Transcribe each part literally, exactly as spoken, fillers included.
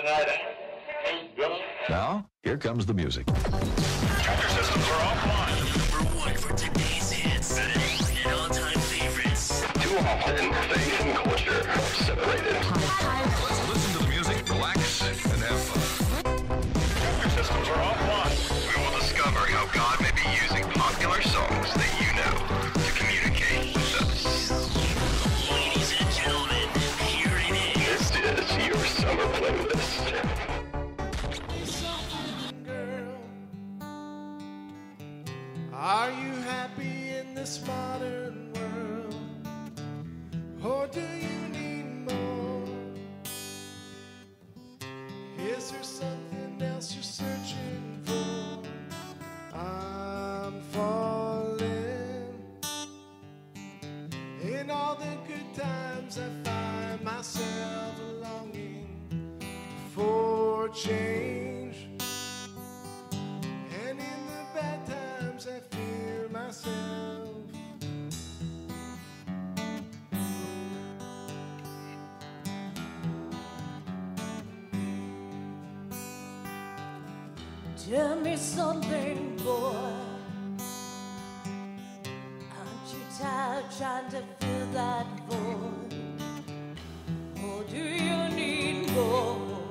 tonight, ain't gonna. Now, here comes the music. Tractor systems are offline. Number one for today's hits and all-time favorites. Too often, faith and culture are separated. Let's listen to the music, relax, and have fun. Tractor systems are offline. We will discover how God may be using popular songs that you know to communicate with us. Ladies and gentlemen, here it is. This is your summer playlist. Are you happy in this modern world? Or do you need more? Is there something else you're searching for? I'm falling. In all the good times I find myself longing for change. And in the bad times I fear myself. Tell me something, boy. Aren't you tired trying to fill that void? Or do you need more?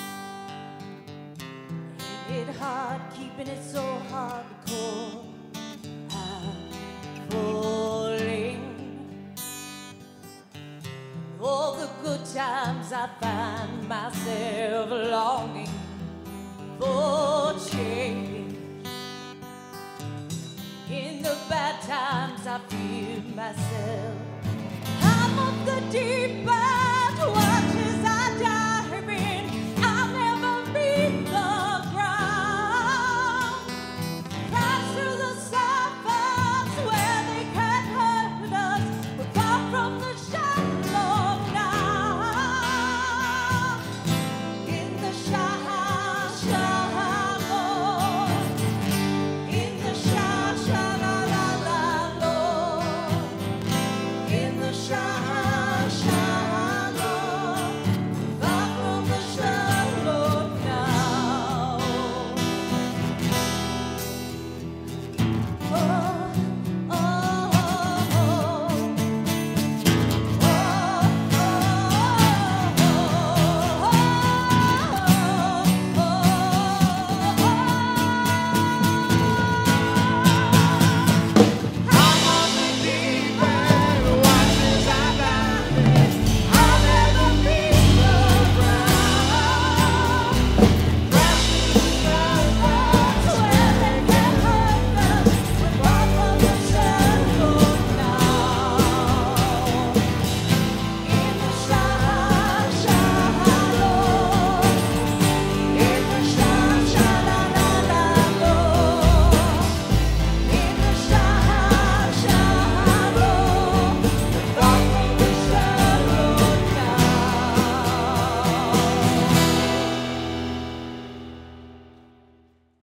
Ain't it hard keeping it so hardcore? I'm falling. All the good times I find myself longing for change. In the bad times I feel myself. I'm of the deep end.